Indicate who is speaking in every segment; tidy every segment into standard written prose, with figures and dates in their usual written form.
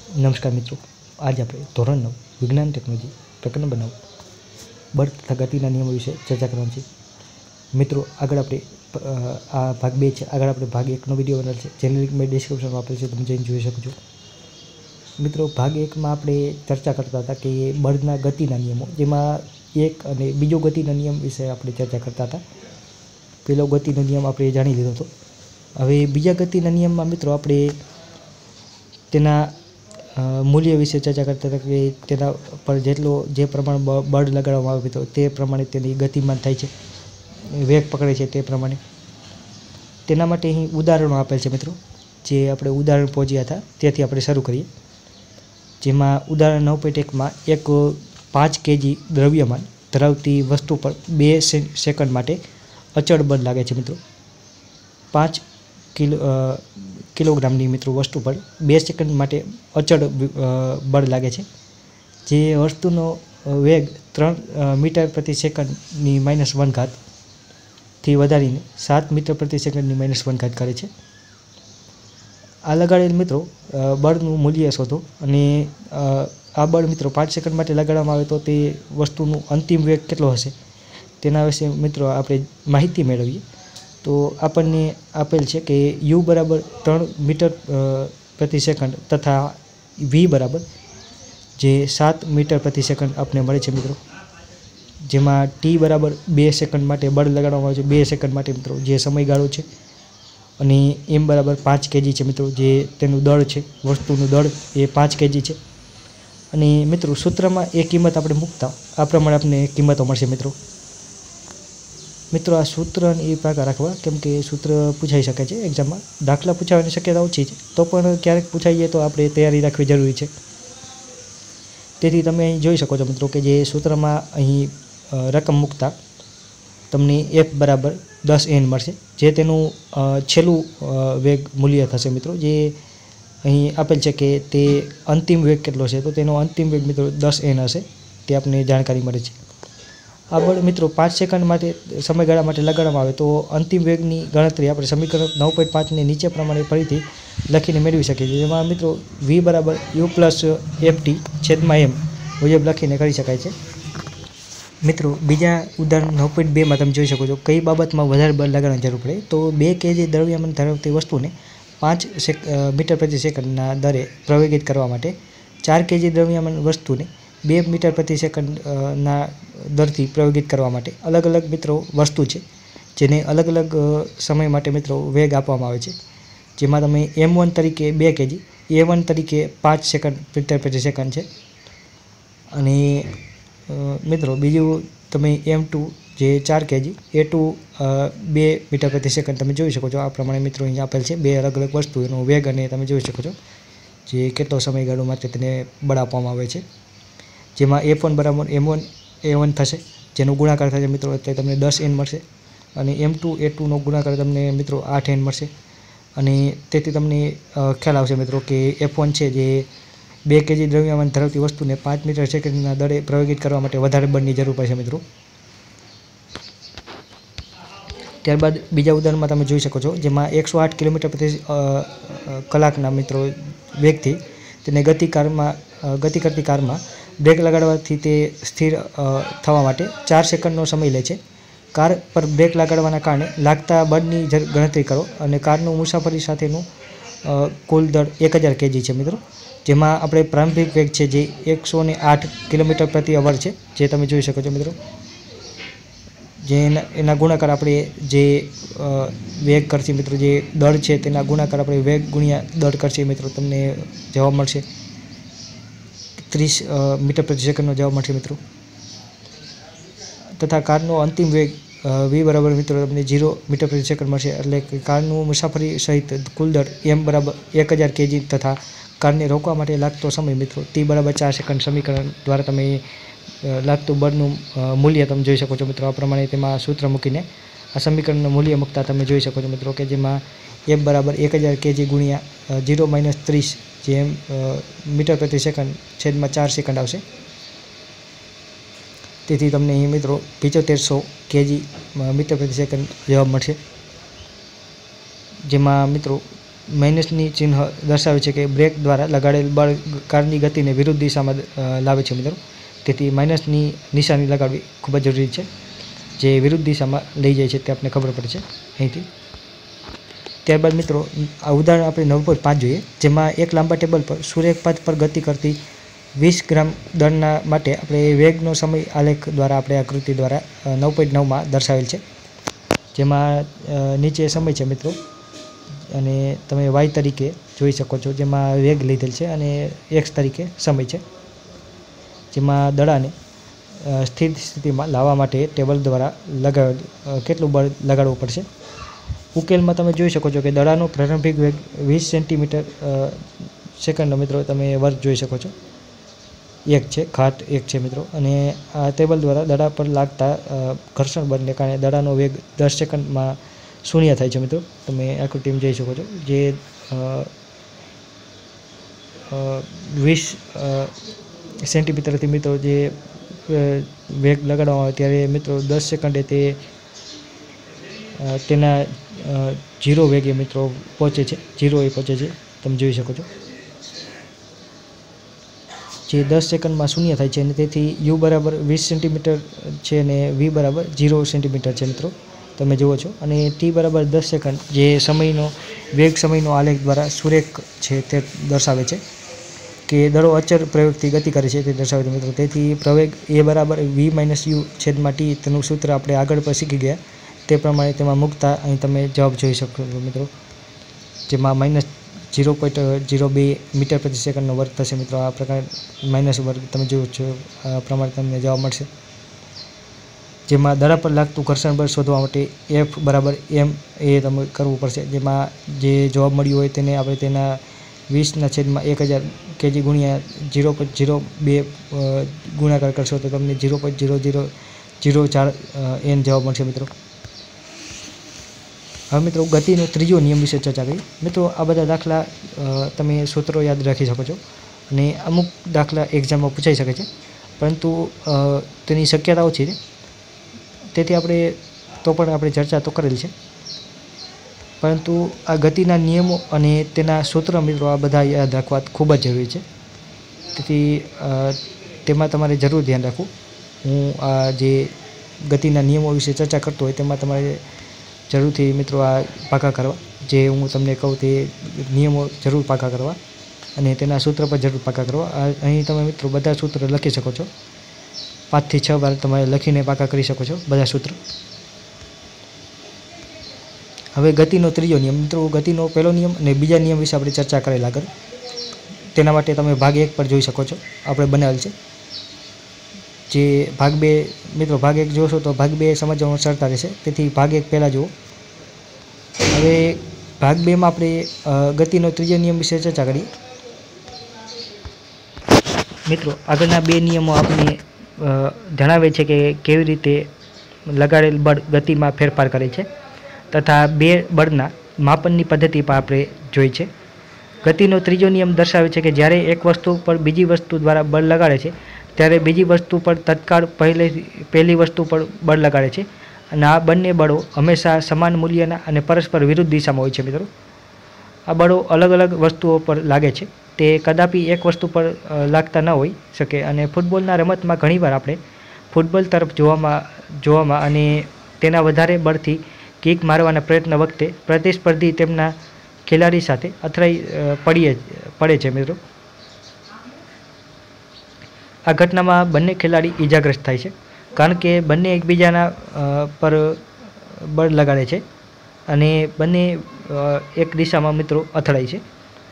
Speaker 1: नमस्कार मित्रों, आज आप धोरण 9 विज्ञान टेक्नोलॉजी प्रकरण बनाव बળ तथा गतिना नियमों विषे चर्चा करवानी छे। मित्रों आगळ आपणे आ भाग 2 छे। आगळ आपणे भाग 1 नो विडियो बनावेल छे, जेनी लिंक मैं डिस्क्रिप्शन में आपेल छे, तमे जईने जोई शको छो। मित्रों भाग 1 में आपणे चर्चा करता हता के बळना गतिना नियमों, जेमां एक अने बीजो गतिना नियम विषे आपणे चर्चा करता हता। पहेलो गतिनो नियम आपणे जाणी लीधो हतो। हवे बीजा गतिना नियममां मित्रों आपणे तेना मूल्य विषे चर्चा करता था कि तेना पर जेटलो जे प्रमाण बळ लगाडवामां आवे तो ते प्रमाणे तेनी गतिमान थाय छे, वेग पकड़े छे ते प्रमाणे। तेना माटे अहीं उदाहरणो आपेल छे मित्रों, जे आपणे उदाहरण पहोंચ્યા હતા ત્યાંથી આપણે શરૂ કરીએ। જેમાં ઉદાહરણ 9.1 માં એક 5 kg દ્રવ્યમાન ધરાવતી વસ્તુ પર 2 સેકન્ડ માટે અચળ બળ લાગે છે મિત્રો। 5 કિલોગ્રામની મિત્રો વસ્તુ પર 2 સેકન્ડ માટે અચળ બળ લાગે છે, જે વસ્તુનો વેગ 3 મીટર પ્રતિ સેકન્ડની -1 ઘાતથી વધારીને 7 મીટર પ્રતિ સેકન્ડની -1 ઘાત કરે છે। આ લગાડેલ મિત્રો બળનું મૂલ્ય શોધો અને આ બળ મિત્રો 5 સેકન્ડ માટે લગાડવામાં આવે તો તે વસ્તુનું અંતિમ વેગ કેટલો હશે તેના વિશે મિત્રો આપણે માહિતી મેળવીએ। તો આપણને આપેલ છે કે u બરાબર 3 મીટર પ્રતિ સેકન્ડ તથા v બરાબર જે 7 મીટર પ્રતિ સેકન્ડ આપણે મળે છે મિત્રો। જેમાં t બરાબર 2 સેકન્ડ માટે બળ લગાડવામાં આવે છે, 2 સેકન્ડ માટે મિત્રો જે સમયગાળો છે, અને m બરાબર 5 kg છે મિત્રો, જે તેનું દળ છે, વસ્તુનું દળ એ 5 kg છે। અને મિત્રો સૂત્રમાં એ કિંમત આપણે મૂકતા આ પ્રમાણે આપણે કિંમતો મળશે મિત્રો। મિત્રો આ सूत्र એ પ્રકાર રાખવા, કેમ કે સૂત્ર પૂછાઈ શકે છે એક્ઝામમાં। દાખલા પૂછાવાની શક્યતા ઓછી છે, તો પણ ક્યારેક પૂછાઈ જાય તો આપણે તૈયારી રાખવી જરૂરી છે। તેથી તમે અહીં જોઈ શકો છો મિત્રો કે જે સૂત્રમાં અહીં રકમ મૂકતા તમને f બરાબર 10n મળશે, જે તેનું છેલ્લું વેગ મૂલ્ય થશે મિત્રો। જે અહીં આપેલ છે કે તે અંતિમ વેગ કેટલો છે, તો તેનો અંતિમ વેગ મિત્રો 10n હશે, તે આપને જાણકારી મળે છે। આ બળ મિત્રો 5 સેકન્ડ માટે સમયગાળા માટે લગાડવામાં આવે તો અંતિમ વેગની ગણતરી આપણે સમીકરણ 9.5 ને નીચે પ્રમાણે ફરીથી લખીને મેળવી શકીએ છીએ। જેમાં મિત્રો v બરાબર u પ્લસ ft છેદમાં m મુજબ લખીને કરી શકાય છે। મિત્રો બીજા ઉદાહરણ 9.2 માં તમે જોઈ શકો છો કઈ બાબતમાં વધારે બળ લગાડવાની જરૂર પડે, તો 2 kg દ્રવ્યમાન ધરાવતી વસ્તુને 5 મીટર પ્રતિ સેકન્ડના દરે પ્રવેગિત કરવા માટે 4 kg દ્રવ્યમાન વસ્તુને 2 મીટર પ્રતિ સેકન્ડના દરથી પ્રવેગિત કરવા માટે અલગ અલગ મિત્રો વસ્તુ છે, જેને અલગ અલગ સમય માટે મિત્રો વેગ આપવામાં આવે છે। જેમાં તમે m1 તરીકે 2 kg, a1 તરીકે 5 સેકન્ડ મીટર પ્રતિ સેકન્ડ છે, અને મિત્રો બીજું તમે m2 જે 4 kg, a2 2 મીટર પ્રતિ સેકન્ડ તમે જોઈ શકો છો। આ પ્રમાણે મિત્રો અહીં આપેલ છે 2 અલગ અલગ વસ્તુ, એનો વેગ અને તમે જોઈ શકો છો જે કેટલો સમયગાળો માટે તેને બળ આપવામાં આવે છે। જેમાં f1 બરાબર m1 a1 થશે, જેનો ગુણાકાર થશે મિત્રો એટલે તમને 10n મળશે, અને m2 a2 નો ગુણાકાર તમને મિત્રો 8n મળશે। અને તેથી તમને ખ્યાલ આવશે મિત્રો કે f1 છે જે 2 kg દ્રવ્યમાન ધરાવતી વસ્તુને 5 મીટર સેકન્ડના દરે પ્રવેગિત કરવા માટે વધારે બળની જરૂર પડશે મિત્રો। ત્યારબાદ બીજા ઉદાહરણમાં તમે જોઈ શકો છો, જેમાં 108 કિલોમીટર પ્રતિ કલાકના મિત્રો વેગથી તેને ગતિ કરતી કારમાં બ્રેક લગાડવાથી તે સ્થિર થવા માટે 4 સેકન્ડનો સમય લે છે। કાર પર બ્રેક લગાડવાના કારણે લાગતા બળની ગણતરી કરો, અને કારનું મુસાફરી સાથેનું કુલ દળ 1000 kg છે મિત્રો। જેમાં આપણે પ્રારંભિક વેગ છે જે 108 કિલોમીટર પ્રતિ અવર છે, જે તમે જોઈ શકો છો મિત્રો। જે એના ગુણાકાર આપણે જે વેગ કરશે મિત્રો, જે દળ છે તેના ગુણાકાર આપણે વેગ ગુણ્યા દળ કરશે મિત્રો, તમને જવાબ મળશે 30 મીટર પ્રતિ સેકન્ડનો જવાબ મળશે મિત્રો। તથા કારનો અંતિમ વેગ v બરાબર મિત્રો તમને 0 મીટર પ્રતિ સેકન્ડ મળશે, એટલે કે કારનું મુસાફરી સહિત કુલ દળ m બરાબર 1000 kg તથા કારને રોકવા માટે લાગતો સમય મિત્રો t બરાબર 4 સેકન્ડ સમીકરણ દ્વારા તમે લાગતું બળનું મૂલ્ય તમે જોઈ શકો છો મિત્રો। આ પ્રમાણે તેમાં સૂત્ર મૂકીને આ સમીકરણનું મૂલ્ય મૂકતા તમે જોઈ શકો છો મિત્રો કે જેમાં f બરાબર 1000 kg ગુણ્યા 0 - 30 જે મીટર પ્રતિ સેકન્ડ છેદમાં 4 સેકન્ડ આવશે। તેથી તમને અહીં મિત્રો 7500 kg મીટર પ્રતિ સેકન્ડ જવાબ મળશે। જેમાં મિત્રો માઇનસની ચિહ્ન દર્શાવે છે કે બ્રેક દ્વારા લગાડેલ બળ કારની ગતિને વિરુદ્ધ દિશામાં લાવે છે મિત્રો. તેથી માઇનસની નિશાની લગાડવી ખૂબ જ જરૂરી છે. જે વિરુદ્ધ દિશામાં લઈ જાય છે તે આપણને ખબર પડે છે અહીંથી. ત્યારબાદ મિત્રો આ ઉદાહરણ આપણે 9.5 જોઈએ, જેમાં એક લાંબા ટેબલ પર સૂર્યપાત પર ગતિ કરતી 20 ગ્રામ દળના માટે આપણે વેગનો સમય આલેખ દ્વારા આપણે આકૃતિ દ્વારા 9.9માં દર્શાવેલ છે. જેમાં નીચે સમય છે મિત્રો અને તમે y તરીકે જોઈ શકો છો, જેમાં વેગ લીધેલ છે અને x તરીકે સમય છે. જેમાં દડાને સ્થિર સ્થિતિમાં લાવવા માટે ટેબલ દ્વારા કેટલું બળ લગાડવું પડશે. ઉકેલમાં તમે જોઈ શકો છો કે દડાનો પ્રારંભિક વેગ 20 સેન્ટીમીટર સેકન્ડનો મિત્રો તમે વર્ગ જોઈ શકો છો. 1 છે, ઘાત 1 છે મિત્રો. અને આ ટેબલ દ્વારા દડા પર લાગતા ઘર્ષણ બળને કારણે દડાનો વેગ 10 સેકન્ડમાં શૂન્ય થાય છે મિત્રો. તમે આકૃતિમાં જોઈ શકો છો. જે 20 સેન્ટીમીટરથી મિત્રો જે વેગ લગાડવામાં આવે ત્યારે મિત્રો 10 સેકન્ડે તે તેના 0 વેગે મિત્રો પહોંચે છે, 0 એ પહોંચે છે. તમે જોઈ શકો છો જે 10 સેકન્ડમાં શૂન્ય થાય છે અને તેથી u બરાબર 20 સેન્ટીમીટર છે અને v બરાબર 0 સેન્ટીમીટર છે મિત્રો. તમે જુઓ છો. અને t બરાબર 10 સેકન્ડ જે સમયનો આલેખ દ્વારા સુરેખ છે તે દર્શાવે છે કે દડો અચળ પ્રવેગથી ગતિ કરે છે તે દર્શાવે છે મિત્રો. તેથી પ્રવેગ a બરાબર v - u છેદમાં t તેનું સૂત્ર આપણે આગળ પર શીખી ગયા તે પ્રમાણે તેમાં મૂકતા અહીં તમે જવાબ જોઈ શકો છો મિત્રો. જેમાં -0.02 મીટર પ્રતિ સેકન્ડનો વર્ગ થશે મિત્રો. આ પ્રકાર માઇનસ વર્ગ તમે જુઓ છો આ પ્રમાણે તમને જવાબ મળશે. જેમાં દડા પર લાગતું ઘર્ષણ બળ શોધવા માટે F બરાબર m એ તમે કરવું પડશે. જેમાં જે જવાબ મળ્યો હોય તેને આપણે તેના 20/1000 kg ગુણ્યા 0.02 ગુણાકાર કરશો તો તમને 0.0004 n જવાબ મળશે મિત્રો. હવે મિત્રો ગતિનો ત્રીજો નિયમ વિશે ચર્ચા કરીએ. મિત્રો આ બધા દાખલા તમે સૂત્રો યાદ રાખી શકો છો અને અમુક દાખલા એક્ઝામમાં પૂછાઈ શકે છે, પરંતુ તેની શક્યતા ઓછી છે. તેથી આપણે ચર્ચા તો કરેલી છે, પરંતુ આ ગતિના નિયમો અને તેના સૂત્ર મિત્રો આ બધા યાદ રાખવા ખૂબ જ જરૂરી છે. તેથી તેમાં તમારે જરૂર ધ્યાન રાખવું. હું આ જે ગતિના નિયમો વિશે ચર્ચા કરતો હોય તેમાં તમારે જરૂરથી મિત્રો આ પાકા કરવા, જે હું તમને કહું તે નિયમો જરૂર પાકા કરવા અને તેના સૂત્ર પર જરૂર પાકા કરવા. અહીં તમે મિત્રો બધા સૂત્ર લખી શકો છો. 5 થી 6 વાર તમારે લખીને પાકા કરી શકો છો બધા સૂત્ર. હવે ગતિનો ત્રીજો નિયમ મિત્રો, ગતિનો પહેલો નિયમ અને બીજા નિયમ વિશે આપણે ચર્ચા કરેલા આગળ. તેના માટે તમે ભાગ 1 પર જોઈ શકો છો, આપણે બનાવેલ છે. જે ભાગ 2 મિત્રો ભાગ 1 જોશો તો ભાગ 2 સમજવામાં સરળતા રહેશે. તેથી ભાગ 1 પહેલાં જુઓ. હવે ભાગ 2માં આપણે ગતિનો ત્રીજો નિયમ વિશે ચર્ચા કરીએ. મિત્રો આગળના 2 નિયમો આપણને જણાવે છે કે કેવી રીતે લગાડેલ બળ ગતિમાં ફેરફાર કરે છે તથા 2 બળના માપનની પદ્ધતિ પર આપણે જોઈ છે. ગતિનો ત્રીજો નિયમ દર્શાવે છે કે જ્યારે એક વસ્તુ પર બીજી વસ્તુ દ્વારા બળ લગાડે છે ત્યારે બીજી વસ્તુ પર તત્કાળ પહેલી વસ્તુ પર બળ લગાડે છે અને આ બંને બળો હંમેશા સમાન મૂલ્યના અને પરસ્પર વિરુદ્ધ દિશામાં હોય છે મિત્રો. આ બળો અલગ અલગ વસ્તુઓ પર લાગે છે, તે કદાપી એક વસ્તુ પર લાગતા ન હોઈ શકે. અને ફૂટબોલના રમતમાં ઘણીવાર આપણે ફૂટબોલ તરફ જોવામાં અને તેના વધારે બળથી કિક મારવાના પ્રયત્ન વખતે પ્રતિસ્પર્ધી તેમના ખેલાડી સાથે અથડાઈ પડે છે મિત્રો. આ ઘટનામાં બંને ખેલાડી ઈજાગ્રસ્ત થાય છે કારણ કે બંને એકબીજાના પર બળ લગાડે છે અને બંને એક દિશામાં મિત્રો અથડાય છે.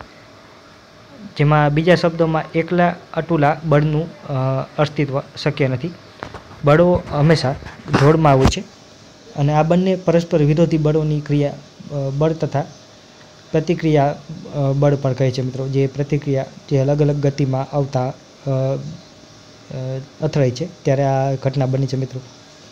Speaker 1: જેમાં બીજા શબ્દોમાં એકલા અતુલા બળનું અસ્તિત્વ શક્ય નથી. બળો હંમેશા જોડમાં હોય છે અને આ બંને પરસ્પર વિરોધી બળોની ક્રિયા બળ તથા પ્રતિક્રિયા બળ પર કહે છે મિત્રો. જે પ્રતિક્રિયા જે અલગ અલગ ગતિમાં આવતા અથડાય છે ત્યારે આ ઘટના બની છે મિત્રો.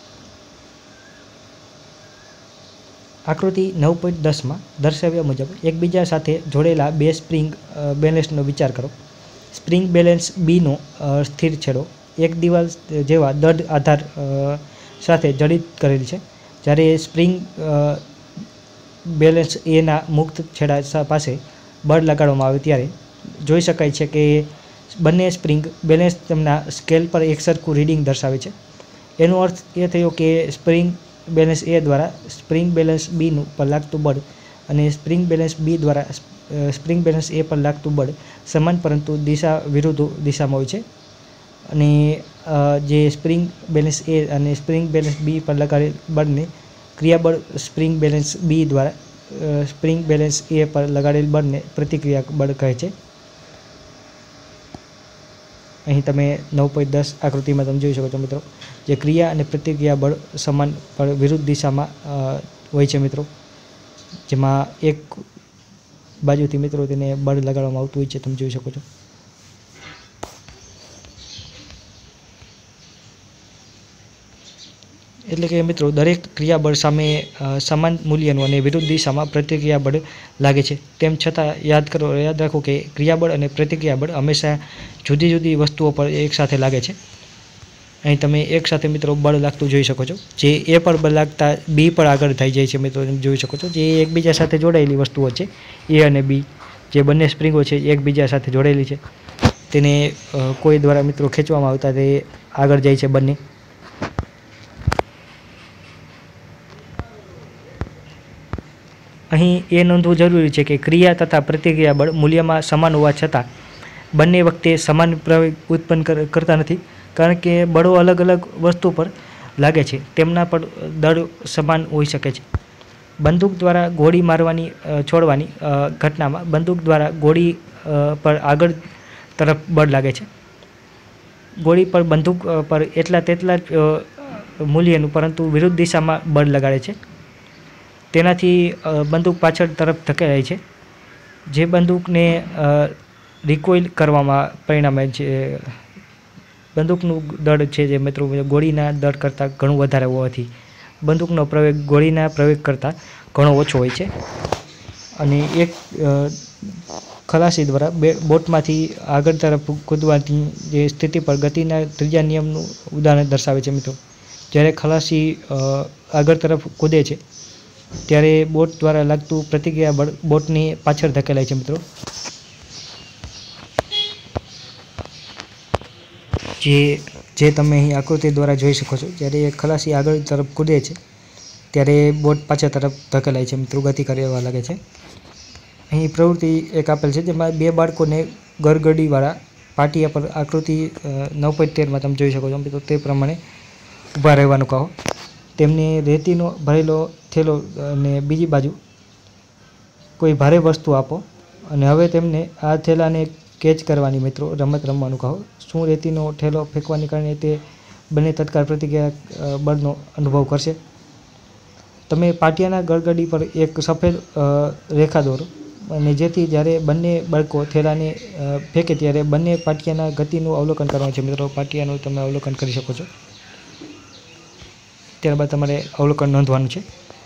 Speaker 1: આકૃતિ 9.10માં દર્શાવ્યા મુજબ એકબીજા સાથે જોડેલા 2 સ્પ્રિંગ બેલેન્સનો વિચાર કરો. સ્પ્રિંગ બેલેન્સ બીનો સ્થિર છેડો એક દિવાલ જેવા દઢ આધાર સાથે જડિત કરેલ છે, જ્યારે સ્પ્રિંગ બેલેન્સ એના મુક્ત છેડા પાસે બળ લગાડવામાં આવે ત્યારે જોઈ શકાય છે કે બંને સ્પ્રિંગ બેલેન્સ તેમના સ્કેલ પર એકસરખું રીડિંગ દર્શાવે છે. એનો અર્થ એ થયો કે સ્પ્રિંગ બેલેન્સ એ દ્વારા સ્પ્રિંગ બેલેન્સ બીનું પર લાગતું બળ અને સ્પ્રિંગ બેલેન્સ બી દ્વારા સ્પ્રિંગ બેલેન્સ એ પર લાગતું બળ સમાન પરંતુ દિશા વિરુદ્ધ દિશામાં હોય છે. અને જે સ્પ્રિંગ બેલેન્સ એ અને સ્પ્રિંગ બેલેન્સ બી પર લગાડેલ બળને ક્રિયાબળ સ્પ્રિંગ બેલેન્સ બી દ્વારા સ્પ્રિંગ બેલેન્સ એ પર લગાડેલ બળને પ્રતિક્રિયા બળ કહે છે. અહીં તમે 9.10 આકૃતિમાં તમે જોઈ શકો છો મિત્રો, જે ક્રિયા અને પ્રતિક્રિયા બળ સમાન પણ વિરુદ્ધ દિશામાં હોય છે મિત્રો, જેમાં એક બાજુથી મિત્રો તેને બળ લગાડવામાં આવતું હોય છે, તમે જોઈ શકો છો. એટલે કે મિત્રો દરેક ક્રિયાબળ સામે સમાન મૂલ્યનું અને વિરુદ્ધ દિશામાં પ્રતિક્રિયા બળ લાગે છે. તેમ છતાં યાદ રાખો કે ક્રિયાબળ અને પ્રતિક્રિયા બળ હંમેશા જુદી જુદી વસ્તુઓ પર એકસાથે લાગે છે. અહીં તમે એકસાથે મિત્રો બળ લાગતું જોઈ શકો છો, જે એ પર બળ લાગતા બી પર આગળ થઈ જાય છે મિત્રો, તમે જોઈ શકો છો. જે એકબીજા સાથે જોડાયેલી વસ્તુઓ છે, એ અને બી, જે બંને સ્પ્રિંગો છે એકબીજા સાથે જોડાયેલી છે, તેને કોઈ દ્વારા મિત્રો ખેંચવામાં આવતા તે આગળ જાય છે બંને. અહીં એ નોંધવું જરૂરી છે કે ક્રિયા તથા પ્રતિક્રિયા બળ મૂલ્યમાં સમાન હોવા છતાં બંને વખતે સમાન પ્રવેગ ઉત્પન્ન કરતા નથી, કારણ કે બળો અલગ અલગ વસ્તુ પર લાગે છે, તેમના પર દળ સમાન હોઈ શકે છે. બંદૂક દ્વારા ગોળી મારવાની છોડવાની ઘટનામાં બંદૂક દ્વારા ગોળી પર આગળ તરફ બળ લાગે છે. ગોળી પર બંદૂક પર તેટલા જ મૂલ્યનું પરંતુ વિરુદ્ધ દિશામાં બળ લગાડે છે. તેનાથી બંદૂક પાછળ તરફ ધકેલાય છે, જે બંદૂકને રિકોઇલ કરવામાં પરિણામે છે. બંદૂકનું દળ છે જે મિત્રો ગોળીના દળ કરતાં ઘણું વધારે હોવાથી બંદૂકનો પ્રવેગ ગોળીના પ્રવેગ કરતાં ઘણો ઓછો હોય છે. અને એક ખલાસી દ્વારા બોટમાંથી આગળ તરફ કૂદવાની જે સ્થિતિ પર ગતિના ત્રીજા નિયમનું ઉદાહરણ દર્શાવે છે મિત્રો. જ્યારે ખલાસી આગળ તરફ કૂદે છે ત્યારે બોટ દ્વારા લાગતું પ્રતિક્રિયા બળ બોટની પાછળ ધકેલાય છે મિત્રો. જે તમે અહીં આકૃતિ દ્વારા જોઈ શકો છો, જ્યારે ખલાસી આગળ તરફ કૂદે છે ત્યારે બોટ પાછળ તરફ ધકેલાય છે મિત્રો, ગતિ કરવા લાગે છે. અહીં પ્રવૃત્તિ એક આપેલ છે, જેમાં બે બાળકોને ગરગડીવાળા પાટિયા પર આકૃતિ 9.13માં તમે જોઈ શકો છો મિત્રો, તે પ્રમાણે ઊભા રહેવાનું કહો. તેમને રેતીનો ભરેલો થેલો અને બીજી બાજુ કોઈ ભારે વસ્તુ આપો અને હવે તેમને આ થેલાને કેચ કરવાની મિત્રો રમત રમવાનું કહો. શું રેતીનો થેલો ફેંકવાને કારણે તે બંને તત્કાળ પ્રતિક્રિયા બળનો અનુભવ કરશે? તમે પાટિયાના ગરગડી પર એક સફેદ રેખા દોરો અને જેથી જ્યારે બંને બાળકો થેલાને ફેંકે ત્યારે બંને પાટિયાના ગતિનું અવલોકન કરવાનું છે મિત્રો. પાટિયાનું તમે અવલોકન કરી શકો છો. ત્યારબાદ તમારે અવલોકન નોંધવાનું છે.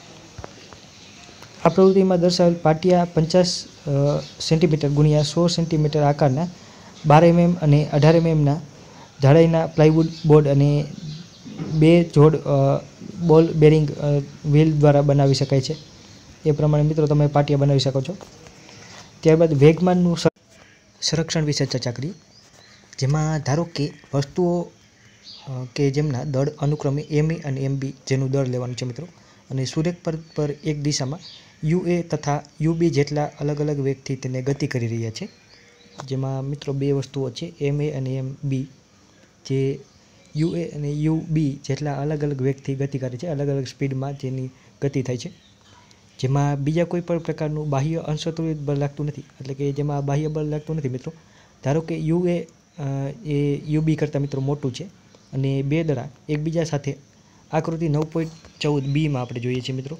Speaker 1: આ પ્રવૃત્તિમાં દર્શાવેલ પાટિયા 50 સેન્ટીમીટર ગુણ્યા 100 સેન્ટીમીટર આકારના 12 mm અને 18 mmના જાડાઈના પ્લાયવુડ બોર્ડ અને 2 જોડ બોલ બેરિંગ વ્હીલ દ્વારા બનાવી શકાય છે. એ પ્રમાણે મિત્રો તમે પાટિયા બનાવી શકો છો. ત્યારબાદ વેગમાનનું સંરક્ષણ વિશે ચર્ચા કરીએ, જેમાં ધારો કે વસ્તુઓ કે જેમના દળ અનુક્રમે MA અને MB જેનું દળ લેવાનું છે મિત્રો, અને સુરેખ પર એક દિશામાં UA તથા UB જેટલા અલગ અલગ વેગથી તેને ગતિ કરી રહ્યા છે. જેમાં મિત્રો બે વસ્તુઓ છે, MA અને MB, જે UA અને UB જેટલા અલગ અલગ વેગથી ગતિ કરે છે, અલગ અલગ સ્પીડમાં જેની ગતિ થાય છે. જેમાં બીજા કોઈ પણ પ્રકારનું બાહ્ય અસંતુલિત બળ લાગતું નથી, એટલે કે જેમાં બાહ્ય બળ લાગતું નથી મિત્રો. ધારો કે UA એ UB કરતાં મિત્રો મોટું છે અને બે દડા એકબીજા સાથે આકૃતિ 9.14bમાં આપણે જોઈએ છીએ મિત્રો,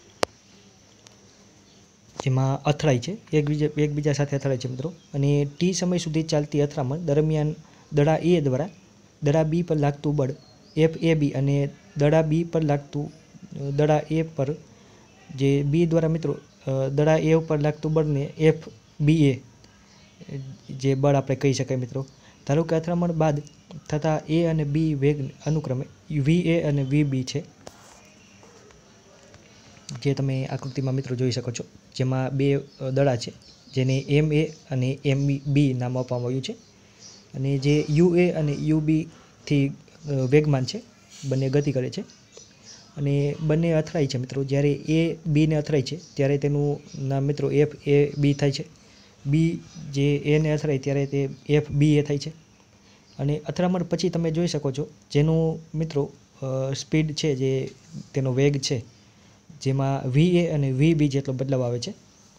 Speaker 1: જેમાં અથડાય છે, એકબીજા સાથે અથડાય છે મિત્રો. અને T સમય સુધી ચાલતી અથડામણ દરમિયાન દડા A દ્વારા દડા B પર લાગતું બળ FAB અને દડા B પર લાગતું દડા A પર જે B દ્વારા મિત્રો દડા A ઉપર લાગતું બળને FBA જે બળ આપણે કહી શકાય મિત્રો. ધારો કે અથડામણ બાદ થતા A અને B વેગ અનુક્રમે VA અને VB છે, જે તમે આકૃતિમાં મિત્રો જોઈ શકો છો, જેમાં બે દડા છે જેને MA અને MB નામ આપવામાં આવ્યું છે, અને જે UA અને UB થી વેગમાન છે બંને ગતિ કરે છે, અને બંને અથડાય છે મિત્રો. જ્યારે A Bને અથડાય છે ત્યારે તેનું નામ મિત્રો FAB થાય છે. B જે Aને અથડાય ત્યારે તે FBA થાય છે. અને અથડામણ પછી તમે જોઈ શકો છો જેનું મિત્રો સ્પીડ છે, જે તેનો વેગ છે, જેમાં VA અને VB જેટલો બદલાવ આવે છે.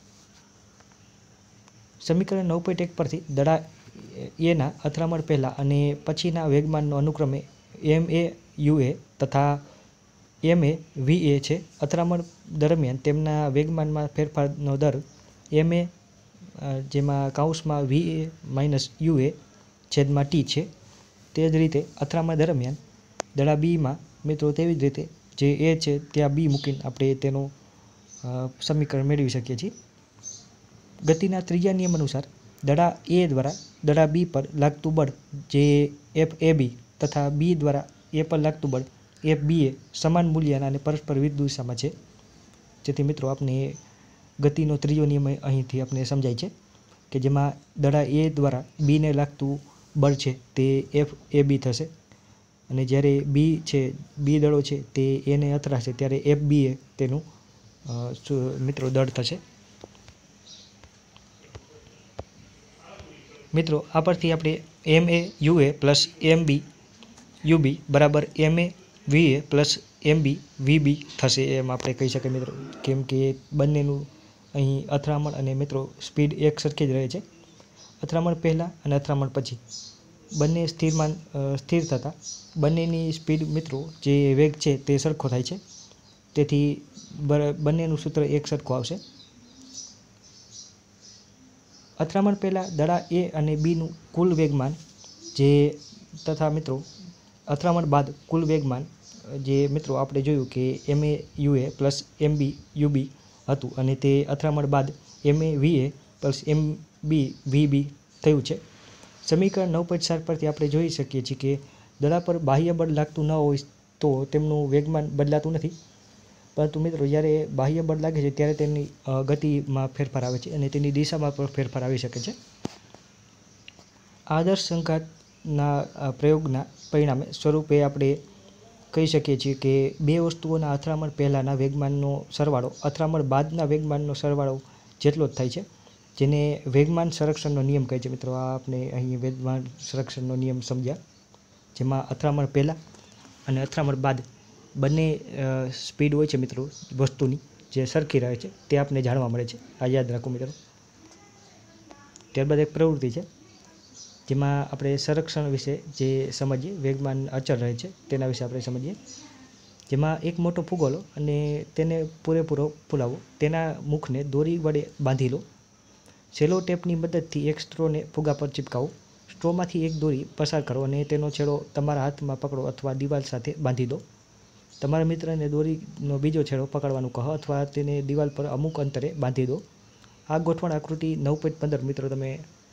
Speaker 1: સમીકરણ 9.1 પરથી દડા Aના અથડામણ પહેલાં અને પછીના વેગમાનનો અનુક્રમે MA UA તથા MA VA છે. અથડામણ દરમિયાન તેમના વેગમાનમાં ફેરફારનો દર MA જેમાં કૌંસમાં VA માઇનસ UA છેદમાં T છે. તે જ રીતે અથડામણ દરમિયાન દડા Bમાં મિત્રો તેવી જ રીતે જે A છે ત્યાં B મૂકીને આપણે તેનું સમીકરણ મેળવી શકીએ છીએ. ગતિના ત્રીજા નિયમ અનુસાર દડા A દ્વારા દડા B પર લાગતું બળ જે FAB તથા B દ્વારા A પર લાગતું બળ FBA સમાન મૂલ્યના અને પરસ્પર વિરુદ્ધ દિશામાં છે. જેથી મિત્રો આપણે ગતિનો ત્રીજો નિયમ અહીંથી આપણે સમજાય છે કે જેમાં દડા A દ્વારા Bને લાગતું બળ છે તે FAB થશે, અને જ્યારે B દળો છે તે Aને અથડાશે ત્યારે FBA તેનું મિત્રો દળ થશે. મિત્રો આ પરથી આપણે MA UA plus MB UB બરાબર MA VA plus MB VB થશે એમ આપણે કહી શકીએ મિત્રો, કેમ કે બંનેનું અહીં અથડામણ અને મિત્રો સ્પીડ એક સરખી જ રહે છે. અથડામણ પહેલાં અને અથડામણ પછી બંને સ્થિર થતાં બંનેની સ્પીડ મિત્રો જે વેગ છે તે સરખો થાય છે. તેથી બંનેનું સૂત્ર એક સરખું આવશે. અથડામણ પહેલાં દડા A અને Bનું કુલ વેગમાન જે તથા મિત્રો અથડામણ બાદ કુલ વેગમાન જે મિત્રો આપણે જોયું કે MA UA plus MB UB હતું, અને તે અથડામણ બાદ MA VA plus MB VB થયું છે. સમીકરણ 9.4 પરથી આપણે જોઈ શકીએ છીએ કે દડા પર બાહ્ય બળ લાગતું ન હોય તો તેમનું વેગમાન બદલાતું નથી, પરંતુ મિત્રો જ્યારે બાહ્ય બળ લાગે છે ત્યારે તેની ગતિમાં ફેરફાર આવે છે અને તેની દિશામાં પણ ફેરફાર આવી શકે છે. આદર્શ સંઘાતના પ્રયોગના પરિણામે સ્વરૂપે આપણે કહી શકીએ છીએ કે બે વસ્તુઓના અથડામણ પહેલાંના વેગમાનનો સરવાળો અથડામણ બાદના વેગમાનનો સરવાળો જેટલો જ થાય છે, જેને વેગમાન સંરક્ષણનો નિયમ કહે છે. મિત્રો આ આપણે અહીં વેગમાન સંરક્ષણનો નિયમ સમજ્યા, જેમાં અથડામણ પહેલાં અને અથડામણ બાદ બંને સ્પીડ હોય છે મિત્રો વસ્તુની જે સરખી રહે છે તે આપણે જાણવા મળે છે. આ યાદ રાખો મિત્રો. ત્યારબાદ એક પ્રવૃત્તિ છે જેમાં આપણે સંરક્ષણ વિશે જે સમજીએ, વેગમાન અચળ રહે છે તેના વિશે આપણે સમજીએ. જેમાં એક મોટો ફુગ્ગો લો અને તેને પૂરેપૂરો ફૂલાવો. તેના મુખને દોરી વડે બાંધી લો. સેલો ટેપની મદદથી એક સ્ટ્રોને ફુગ્ગા પર ચિપકાવો. સ્ટ્રોમાંથી એક દોરી પસાર કરો અને તેનો છેડો તમારા હાથમાં પકડો અથવા દિવાલ સાથે બાંધી દો. તમારા મિત્રને દોરીનો બીજો છેડો પકડવાનું કહો અથવા તેને દિવાલ પર અમુક અંતરે બાંધી દો. આ ગોઠવણ આકૃતિ 9.15 મિત્રો તમે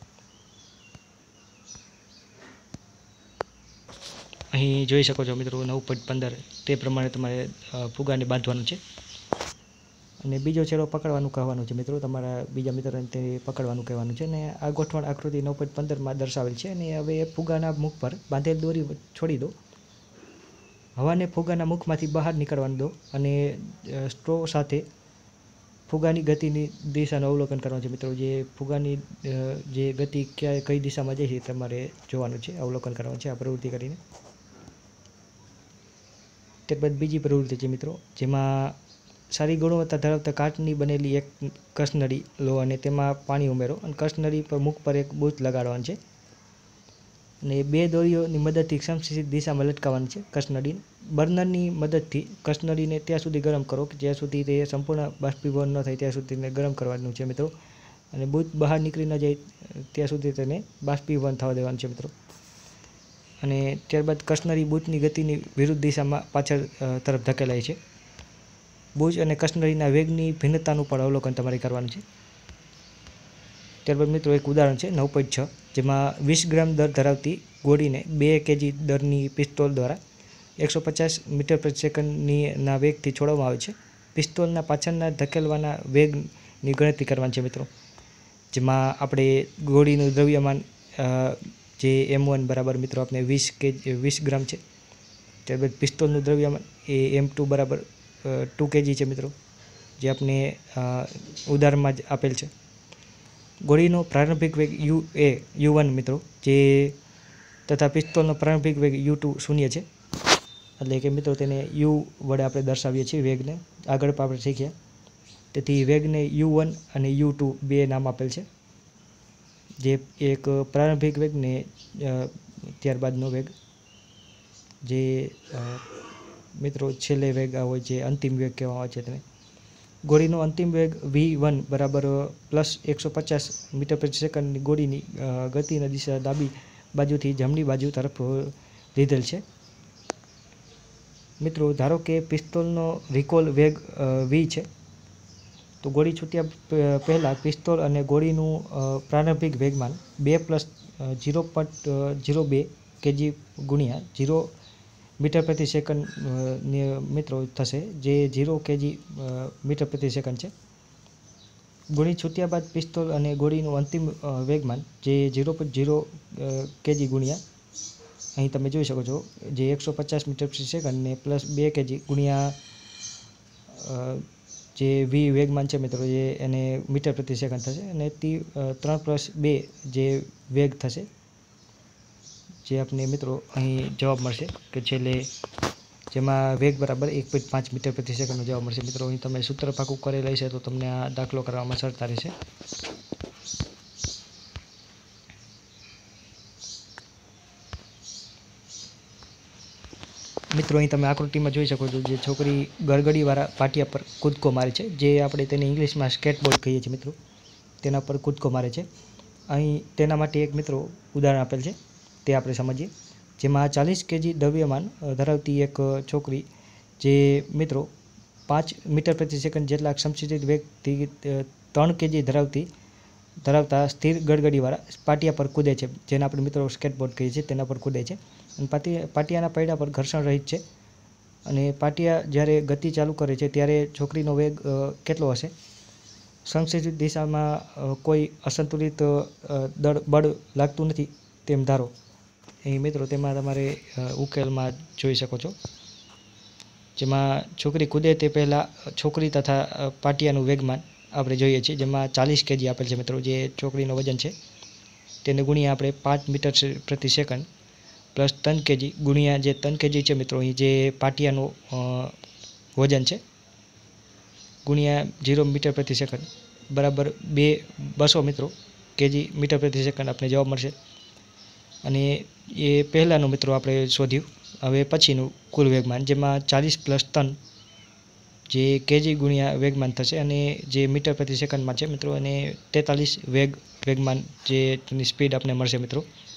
Speaker 1: અહીં જોઈ શકો છો મિત્રો. 9.15 તે પ્રમાણે તમારે ફુગ્ગાને બાંધવાનું છે અને બીજો છેડો પકડવાનું કહેવાનું છે મિત્રો. તમારા બીજા મિત્રને તે પકડવાનું કહેવાનું છે, અને આ ગોઠવણ આકૃતિ 9.15માં દર્શાવેલ છે. અને હવે ફુગ્ગાના મુખ પર બાંધેલ દોરી છોડી દો. હવાને ફુગ્ગાના મુખમાંથી બહાર નીકળવાનું દો અને સ્ટ્રો સાથે ફુગ્ગાની ગતિની દિશાનું અવલોકન કરવાનું છે મિત્રો. જે ફુગ્ગાની જે ગતિ કઈ દિશામાં જાય છે તમારે જોવાનું છે, અવલોકન કરવાનું છે આ પ્રવૃત્તિ કરીને. ત્યારબાદ બીજી પ્રવૃત્તિ છે મિત્રો, જેમાં સારી ગુણવત્તા ધરાવતા કાચની બનેલી એક કસનળી લો અને તેમાં પાણી ઉમેરો અને કસનળી પર મુખ પર એક બૂચ લગાડવાનું છે અને બે દોરીઓની મદદથી સમશિષ્ટ દિશામાં લટકાવવાની છે કસનળીને. બર્નરની મદદથી કસનળીને ત્યાં સુધી ગરમ કરો કે જ્યાં સુધી તે સંપૂર્ણ બાષ્પીભવન ન થાય ત્યાં સુધી તેને ગરમ કરવાનું છે મિત્રો, અને બૂચ બહાર નીકળી ન જાય ત્યાં સુધી તેને બાષ્પીભવન થવા દેવાનું છે મિત્રો. અને ત્યારબાદ કસનળી બૂચની ગતિની વિરુદ્ધ દિશામાં પાછળ તરફ ધકેલાય છે. બૂચ અને કસનળીના વેગની ભિન્નતાનું પણ અવલોકન તમારે કરવાનું છે. ત્યારબાદ મિત્રો એક ઉદાહરણ છે 9.6, જેમાં 20 ગ્રામ દર ધરાવતી ગોળીને 2 kg દરની પિસ્તોલ દ્વારા 150 મીટર પ્રતિ સેકન્ડના વેગથી છોડવામાં આવે છે. પિસ્તોલના પાછળના ધકેલવાના વેગની ગણતરી કરવાની છે મિત્રો, જેમાં આપણે ગોળીનું દ્રવ્યમાન જે M1 બરાબર મિત્રો આપણે 20 ગ્રામ છે. ત્યારબાદ પિસ્તોલનું દ્રવ્યમાન એ M2 બરાબર 2 kg છે મિત્રો, જે આપણે ઉદાહરણમાં જ આપેલ છે. ગોળીનો પ્રારંભિક વેગ U1 મિત્રો, જે તથા પિસ્તોલનો પ્રારંભિક વેગ U2 શૂન્ય છે. એટલે કે મિત્રો તેને U વડે આપણે દર્શાવીએ છીએ વેગને, આગળ પણ આપણે શીખ્યા. તેથી વેગને U1 અને U2 બે નામ આપેલ છે, જે એક પ્રારંભિક વેગ ને ત્યારબાદનો વેગ, જે મિત્રો છેલ્લે વેગ હોય જે અંતિમ વેગ કહેવામાં આવે છે તેને. ગોળીનો અંતિમ વેગ V1 બરાબર +150 મીટર પ્રતિ સેકન્ડની ગોળીની ગતિની દિશા ડાબી બાજુથી જમણી બાજુ તરફ લીધેલ છે. મિત્રો ધારો કે પિસ્તોલનો રિકોલ વેગ V છે, તો ગોળી છૂટ્યા પહેલાં પિસ્તોલ અને ગોળીનું પ્રારંભિક વેગમાન 2 + 0.02 kg ગુણ્યા 0 મીટર પ્રતિ સેકન્ડ મિત્રો થશે, જે 0 kg મીટર પ્રતિ સેકન્ડ છે. ગોળી છૂટ્યા બાદ પિસ્તોલ અને ગોળીનું અંતિમ વેગમાન જે 0.0 kg ગુણ્યા અહીં તમે જોઈ શકો છો જે 150 મીટર પ્રતિ સેકન્ડ ને +2 kg ગુણ્યા જે V વેગમાન છે મિત્રો, જે એને મીટર પ્રતિ સેકન્ડ થશે, અને 3 + 2 જે વેગ થશે, જે આપણે મિત્રો અહીં જવાબ મળશે કે છેલ્લે જેમાં વેગ બરાબર 1.5 મીટર પ્રતિ સેકન્ડનો જવાબ મળશે. મિત્રો અહીં તમે સૂત્ર પાકું કરેલ હશે તો તમને આ દાખલો કરવામાં સરળતા રહેશે. મિત્રો અહીં તમે આકૃતિમાં જોઈ શકો છો જે છોકરી ગરગડીવાળા પાટિયા પર કૂદકો મારે છે, જે આપણે તેને ઇંગ્લિશમાં સ્કેટબોર્ડ કહીએ છીએ મિત્રો, તેના પર કૂદકો મારે છે. અહીં તેના માટે એક મિત્રો ઉદાહરણ આપેલ છે, તે આપણે સમજીએ. જેમાં 40 kg દ્રવ્યમાન ધરાવતી એક છોકરી જે મિત્રો 5 મીટર પ્રતિ સેકન્ડ જેટલા સમશિષ્ટ વેગથી 3 kg ધરાવતા સ્થિર ગરગડીવાળા પાટિયા પર કૂદે છે, જેને આપણે મિત્રો સ્કેટબોર્ડ કહીએ છીએ, તેના પર કૂદે છે. અને પાટિયાના પૈડા પર ઘર્ષણ રહિત છે, અને પાટિયા જ્યારે ગતિ ચાલુ કરે છે ત્યારે છોકરીનો વેગ કેટલો હશે? સંક્ષિપ્ત દિશામાં કોઈ અસંતુલિત બળ લાગતું નથી તેમ ધારો. અહીં મિત્રો તેમાં તમારે ઉકેલમાં જોઈ શકો છો, જેમાં છોકરી કૂદે તે પહેલાં છોકરી તથા પાટિયાનું વેગમાન આપણે જોઈએ છીએ, જેમાં 40 kg આપેલ છે મિત્રો, જે છોકરીનું વજન છે, તેને ગુણ્યા આપણે 5 મીટર પ્રતિ સેકન્ડ પ્લસ 3 kg ગુણ્યા જે 3 kg છે મિત્રો અહીં જે પાટિયાનું વજન છે, ગુણ્યા 0 મીટર પ્રતિ સેકન્ડ બરાબર 200 મિત્રો kg મીટર પ્રતિ સેકન્ડ આપણે જવાબ મળશે. અને એ પહેલાંનું મિત્રો આપણે શોધ્યું. હવે પછીનું કુલ વેગમાન, જેમાં 40 + 3 જે kg ગુણ્યા વેગમાન થશે, અને જે મીટર પ્રતિ સેકન્ડમાં છે મિત્રો, અને 43 વેગમાન જે તેની સ્પીડ આપણે મળશે મિત્રો.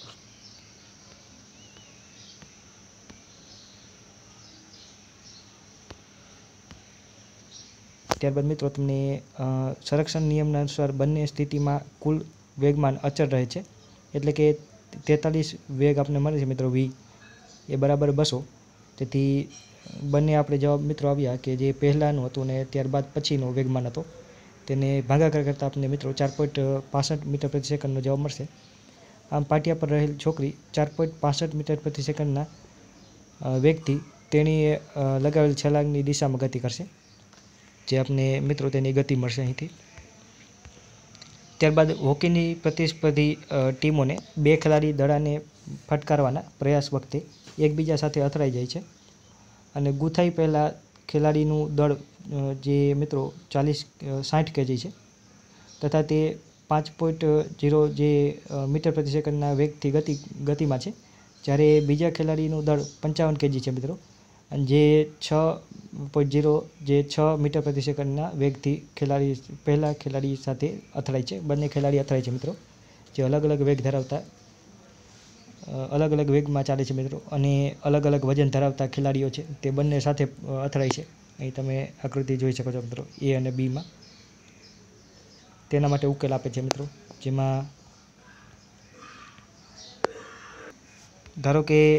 Speaker 1: ત્યારબાદ મિત્રો તમને સંરક્ષણ નિયમના અનુસાર બંને સ્થિતિમાં કુલ વેગમાન અચળ રહે છે, એટલે કે 43 વેગ આપણે મળે છે મિત્રો V એ બરાબર 200. તેથી બંને આપણે જવાબ મિત્રો આવ્યા કે જે પહેલાંનું હતું ને ત્યારબાદ પછીનો વેગમાન હતો, તેને ભાગાકાર કરતાં આપણને મિત્રો 4.65 મીટર પ્રતિ સેકન્ડનો જવાબ મળશે. આમ પાટિયા પર રહેલ છોકરી 4.65 મીટર પ્રતિ સેકન્ડના વેગથી તેણીએ લગાવેલ છલાંગની દિશામાં ગતિ કરશે, જે આપણે મિત્રો તેની ગતિ મળશે અહીંથી. ત્યારબાદ હોકીની પ્રતિસ્પર્ધી ટીમોને 2 ખેલાડી દડાને ફટકારવાના પ્રયાસ વખતે એકબીજા સાથે અથડાઈ જાય છે, અને ગૂંથાઈ પહેલાં ખેલાડીનું દળ જે મિત્રો 60 kg છે, તથા તે 5.0 જે મીટર પ્રતિ સેકન્ડના વેગથી ગતિમાં છે, જ્યારે બીજા ખેલાડીનું દળ 55 kg છે મિત્રો, અને જે 6.0 જે 6 મીટર પ્રતિ સેકન્ડના વેગથી પહેલા ખેલાડી સાથે અથડાય છે. બંને ખેલાડી અથડાય છે મિત્રો, જે અલગ અલગ વેગ ધરાવતા અલગ અલગ વેગમાં ચાલે છે મિત્રો, અને અલગ અલગ વજન ધરાવતા ખેલાડીઓ છે તે બંને સાથે અથડાય છે. અહીં તમે આકૃતિ જોઈ શકો છો મિત્રો A અને Bમાં. તેના માટે ઉકેલ આપે છે મિત્રો, જેમાં ધારો કે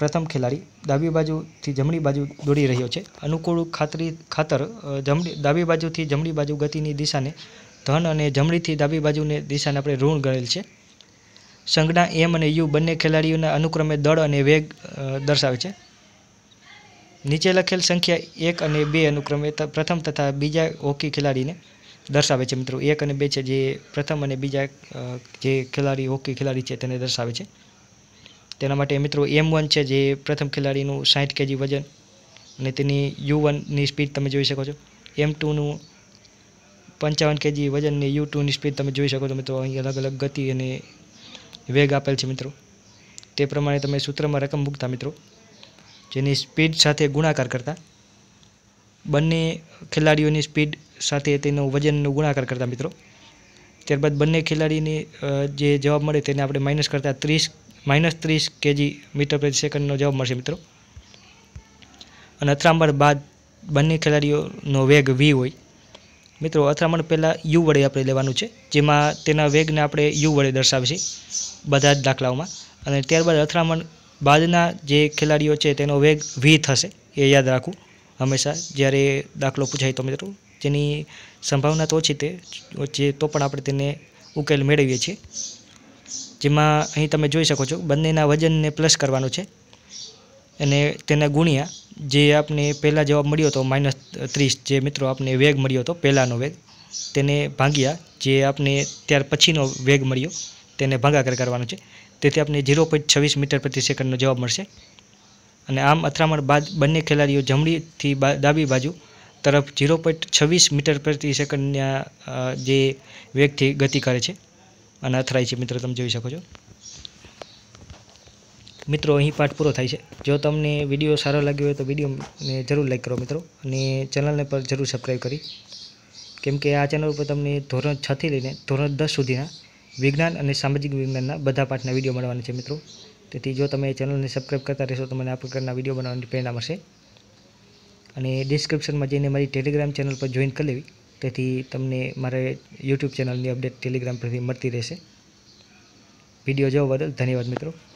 Speaker 1: પ્રથમ ખેલાડી ડાબી બાજુથી જમણી બાજુ દોડી રહ્યો છે. અનુકૂળ ખાતર ડાબી બાજુથી જમણી બાજુ ગતિની દિશાને ધન અને જમણીથી ડાબી બાજુની દિશાને આપણે ઋણ ગણેલ છે. સંજ્ઞા એમ અને યુ બંને ખેલાડીઓના અનુક્રમે દળ અને વેગ દર્શાવે છે. નીચે લખેલ સંખ્યા 1 અને 2 અનુક્રમે પ્રથમ તથા બીજા હોકી ખેલાડીને દર્શાવે છે. મિત્રો 1 અને 2 છે જે પ્રથમ અને બીજા જે ખેલાડી હોકી ખેલાડી છે તેને દર્શાવે છે. તેના માટે મિત્રો M1 છે જે પ્રથમ ખેલાડીનું 60 kg વજન અને તેની U1ની સ્પીડ તમે જોઈ શકો છો. M2નું 55 kg વજન અને U2ની સ્પીડ તમે જોઈ શકો છો. મિત્રો અહીં અલગ અલગ ગતિ અને વેગ આપેલ છે. મિત્રો તે પ્રમાણે તમે સૂત્રમાં રકમ મૂકતા મિત્રો જેની સ્પીડ સાથે ગુણાકાર કરતા બંને ખેલાડીઓની સ્પીડ સાથે તેનું વજનનો ગુણાકાર કરતા મિત્રો ત્યારબાદ બંને ખેલાડીની જે જવાબ મળે તેને આપણે માઇનસ કરતા -30 kg મીટર પ્રતિ સેકન્ડનો જવાબ મળશે મિત્રો. અને અથડામણ બાદ બંને ખેલાડીઓનો વેગ v હોય. મિત્રો અથડામણ પહેલાં u વડે આપણે લેવાનું છે જેમાં તેના વેગને આપણે u વડે દર્શાવીશું બધા જ દાખલાઓમાં. અને ત્યારબાદ અથડામણ બાદના જે ખેલાડીઓ છે તેનો વેગ v થશે એ યાદ રાખવું હંમેશા જ્યારે દાખલો પૂછાય તો મિત્રો. જેની સંભાવના તો ઓછી તો પણ આપણે તેને ઉકેલ મેળવીએ છીએ. જેમાં અહીં તમે જોઈ શકો છો બંનેના વજનને પ્લસ કરવાનું છે અને તેના ગુણ્યા જે આપને પહેલાં જવાબ મળ્યો હતો -30 જે મિત્રો આપને વેગ મળ્યો હતો પહેલાંનો વેગ તેને ભાગ્યા જે આપને ત્યાર પછીનો વેગ મળ્યો તેને ભાગાકાર કરવાનો છે. તેથી આપને 0.26 મીટર પ્રતિ સેકન્ડનો જવાબ મળશે. અને આમ અથડામણ બાદ બંને ખેલાડીઓ જમણીથી ડાબી બાજુ તરફ 0.26 મીટર પ્રતિ સેકન્ડના જે વેગથી ગતિ કરે છે અને અથડાય છે. મિત્રો તમે જોઈ શકો છો. મિત્રો અહીં પાઠ પૂરો થાય છે. જો તમને વિડીયો સારો લાગ્યો હોય તો વિડીયોને જરૂર લાઈક કરો મિત્રો અને ચેનલને પર જરૂર સબસ્ક્રાઈબ કરી કેમ કે આ ચેનલ ઉપર તમને ધોરણ 6 થી લઈને ધોરણ 10 સુધીના વિજ્ઞાન અને સામાજિક વિજ્ઞાનના બધા પાઠના વિડીયો મળવાના છે મિત્રો. તેથી જો તમે ચેનલને સબસ્ક્રાઈબ કરતા રહેશો તો મને આ પ્રકારના વિડીયો બનાવવાની પ્રેરણા મળશે. અને ડિસ્ક્રિપ્શનમાં જઈને મારી ટેલિગ્રામ ચેનલ પર જોઈન કરી લેવી તેથી તમને મારે યુટ્યુબ ચેનલની અપડેટ ટેલિગ્રામ પરથી મળતી રહેશે. વિડીયો જોવા બદલ ધન્યવાદ મિત્રો.